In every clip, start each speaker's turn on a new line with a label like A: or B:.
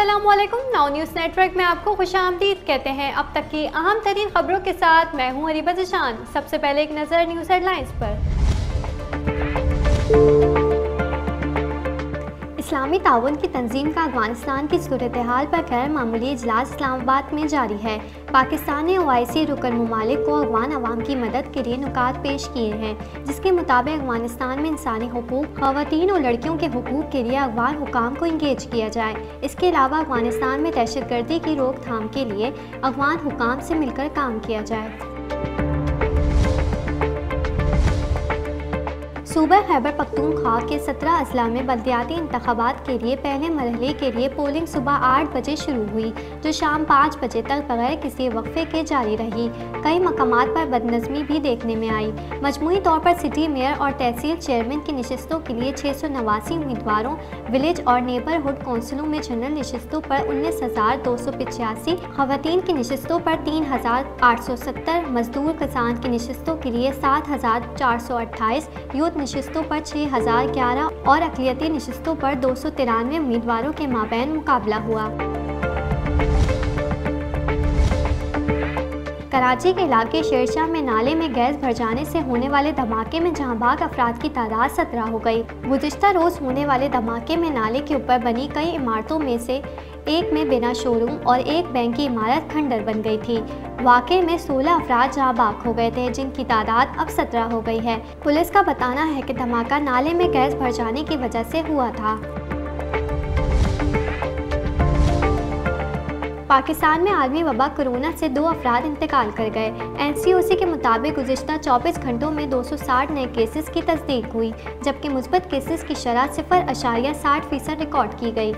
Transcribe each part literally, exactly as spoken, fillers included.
A: अस्सलामुअलैकुम। Now news network में आपको खुशामदीद कहते हैं। अब तक की अहम तरीन खबरों के साथ मैं हूं अरीबा जशान। सबसे पहले एक नज़र न्यूज़ हेडलाइंस पर। इस्लामी ताउन की तंजीम का अफगानिस्तान की सूरत हाल पर गैर मामूली इजलास इस्लामाबाद में जारी है। पाकिस्तान ने ओआईसी रुकन ममालिक को अफगान अवाम की मदद के लिए नुकात पेश किए हैं, जिसके मुताबिक अफगानिस्तान में इंसानी हुकूक, खवातीन और लड़कियों के हुकूक के लिए अफगान हुकाम को इंगेज किया जाए। इसके अलावा अफगानिस्तान में दहशतगर्दी की रोकथाम के लिए अफगान हुकाम से मिलकर काम किया जाए। सूबा खैबर पख्तूनख्वा के सत्रह अजला में बल्दियाती इंतखाबात के लिए पहले मरहले के लिए पोलिंग सुबह आठ बजे शुरू हुई, जो शाम पाँच बजे तक बगैर किसी वक्फे के जारी रही। कई मकामात पर बदनज़मी भी देखने में आई। मजमूई तौर पर सिटी मेयर और तहसील चेयरमैन की नशस्तों के लिए छः सौ नवासी उम्मीदवारों, विलेज और नेबरहुड कौंसिलों में जनरल नशस्तों पर उन्नीस हज़ार दो सौ पचासी, खवातीन की नशस्तों पर तीन हज़ार आठ सौ सत्तर, मजदूर किसान की नशस्तों के लिए सात हज़ार चार सौ अट्ठाईस, यूथ नशस्तों पर छः हज़ार ग्यारह और अक़लियती नशस्तों पर दो सौ तिरानवे उम्मीदवारों के माबैन मुकाबला हुआ। कराची के इलाके शेरशाह में नाले में गैस भर जाने से होने वाले धमाके में जहां भाग अफराद की तादाद सत्रह हो गई। गुज़िश्ता रोज़ होने वाले धमाके में नाले के ऊपर बनी कई इमारतों में से एक में बिना शोरूम और एक बैंक की इमारत खंडर बन गई थी। वाक़े में सोलह अफराद जहाँ बाग हो गए थे, जिनकी तादाद अब सत्रह हो गई है। पुलिस का बताना है कि धमाका नाले में गैस भर जाने की वजह से हुआ था। पाकिस्तान में आलमी वबा कोरोना से दो अफराद इंतकाल कर गए। एन सी ओ सी के मुताबिक गुज़िश्ता चौबीस घंटों में दो सौ साठ नए केसेस की तस्दीक हुई, जबकि मुस्बत केसेस की शरह सिफर अशारिया साठ फीसद रिकॉर्ड की गई।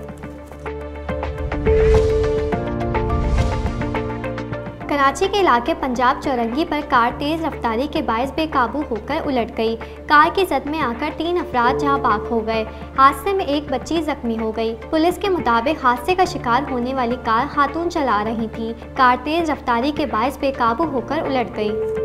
A: कराची के इलाके पंजाब चौरंगी पर कार तेज रफ्तारी के बायस बेकाबू होकर उलट गई। कार की जद में आकर तीन अफराद जहां बाग हो गए। हादसे में एक बच्ची जख्मी हो गई। पुलिस के मुताबिक हादसे का शिकार होने वाली कार खातून चला रही थी। कार तेज रफ्तारी के बायस बेकाबू होकर उलट गई।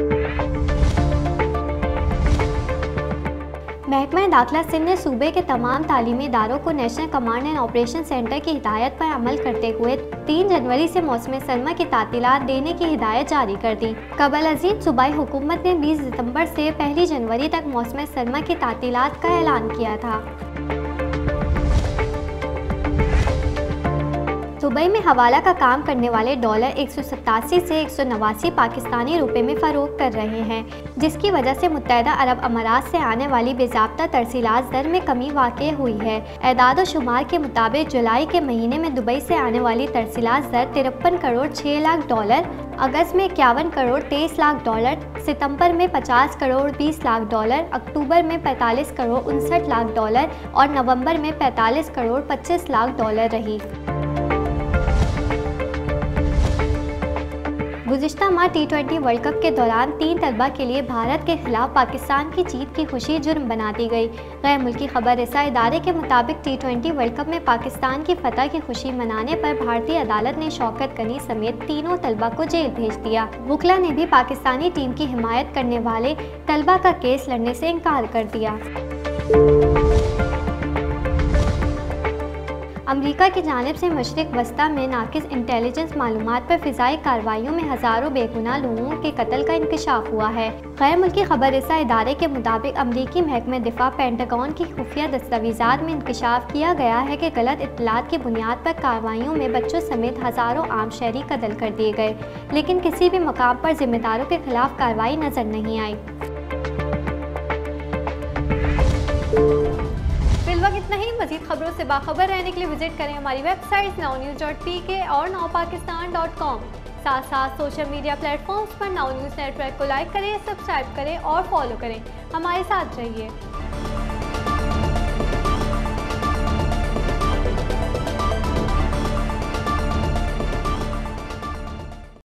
A: महकमा दाखिला सिंध ने सूबे के तमाम तालीमी इदारों को national command and operation centre की हिदायत पर अमल करते हुए तीन जनवरी से मौसम सरमा की तातीलात देने की हिदायत जारी कर दी। कबल अजीम सूबाई हुकूमत ने बीस सितंबर से पहली जनवरी तक मौसम सरमा की तातीलात का ऐलान किया था। दुबई में हवाला का काम करने वाले डॉलर एक सौ सतासी से एक सौ नवासी पाकिस्तानी रुपए में फ़रोख्त कर रहे हैं, जिसकी वजह से मुत्तहदा अरब अमारात से आने वाली बेज़ाब्ता तरसीलात दर में कमी वाक़ई हुई है। एदाद शुमार के मुताबिक जुलाई के महीने में दुबई से आने वाली तरसीलात दर तिरपन करोड़ छः लाख डॉलर, अगस्त में इक्यावन करोड़ तेईस लाख डॉलर, सितंबर में पचास करोड़ बीस लाख डॉलर, अक्टूबर में पैंतालीस करोड़ उनसठ लाख डॉलर और नवंबर में पैंतालीस करोड़ पच्चीस लाख डॉलर रही। गुज़िश्ता माह टी ट्वेंटी वर्ल्ड कप के दौरान तीन तलबा के लिए भारत के खिलाफ पाकिस्तान की जीत की खुशी जुर्म बना दी गई। गैर मुल्की खबर रसा इदारे के मुताबिक टी ट्वेंटी वर्ल्ड कप में पाकिस्तान की फतह की खुशी मनाने पर भारतीय अदालत ने शौकत गनी समेत तीनों तलबा को जेल भेज दिया। वुकला ने भी पाकिस्तानी टीम की हिमायत करने वाले तलबा का केस लड़ने से इनकार कर दिया। अमरीका की जानिब से मशरिक वस्ता में नाकिस इंटेलिजेंस मालूमात पर फ़िज़ाई कार्रवाइयों में हज़ारों बेगुनाह लोगों के कत्ल का इंकशाफ हुआ है। गैर मुल्की खबर रसा इदारे के मुताबिक अमरीकी महकमा दिफा पेंटागन की खुफिया दस्तावेज़ात में इंकशाफ किया गया है कि गलत इत्तलात की बुनियाद पर कार्रवाइयों में बच्चों समेत हज़ारों आम शहरी कत्ल कर दिए गए, लेकिन किसी भी मकाम पर जिम्मेदारों के खिलाफ कार्रवाई नजर नहीं आई। फिलहाल इतना ही। मज़ीद खबरों से बाखबर रहने के लिए विजिट करें हमारी website now news dot P K और नाउ पाकिस्तान डॉट कॉम। साथ साथ सोशल मीडिया प्लेटफॉर्म्स पर नाउ न्यूज़ नेटवर्क को लाइक करें, सब्सक्राइब करें और फॉलो करें। हमारे साथ रहिए।